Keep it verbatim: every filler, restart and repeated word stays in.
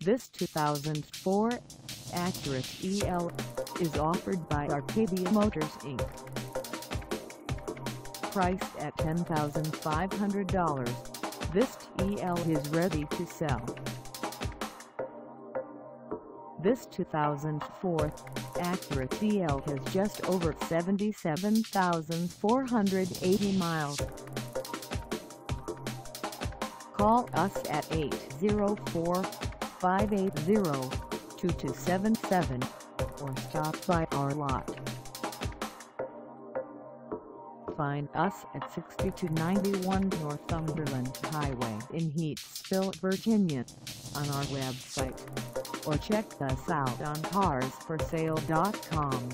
This two thousand four Acura T L is offered by Arcadia Motors Incorporated. Priced at ten thousand five hundred dollars, this T L is ready to sell. This two thousand four Acura T L has just over seventy-seven thousand four hundred eighty miles. Call us at eight zero four, five eight zero, two two seven seven or stop by our lot. Find us at sixty-two ninety-one Northumberland Highway in Heathsville, Virginia, on our website, or check us out on cars for sale dot com.